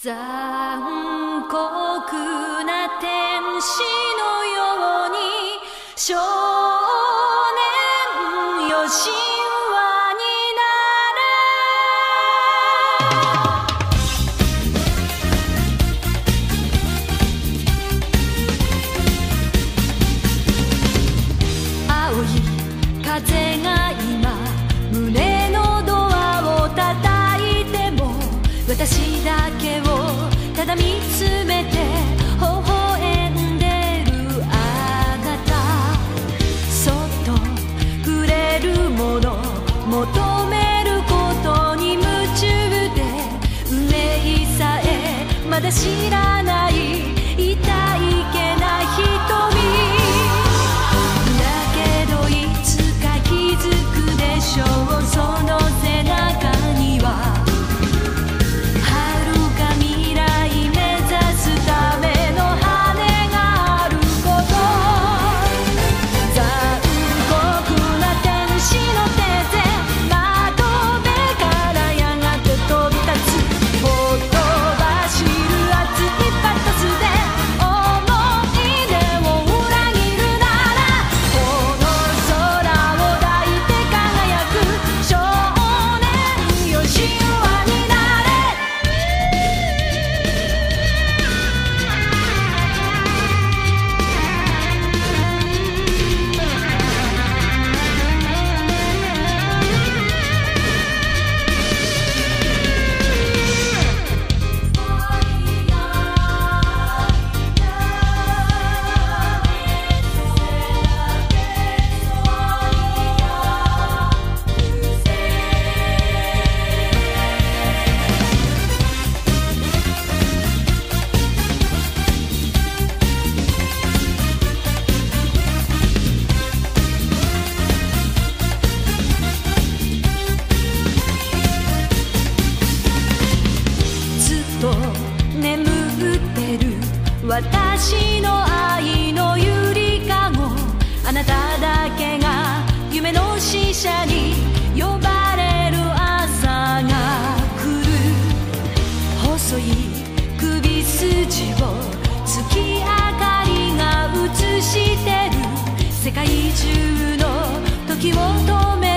残酷な天使のように少年よ神話になれ。青い風が今胸のドアを叩いても私だけをただ見つめて微笑んでるあなた、そっと触れるもの求めることに夢中で、運命さえまだ知らない痛いけな瞳だけど、いつか気づくでしょう。その背中には眠ってる私の愛のゆりかご、あなただけが夢の使者に呼ばれる朝が来る。細い首筋を月明かりが映してる、世界中の時を止め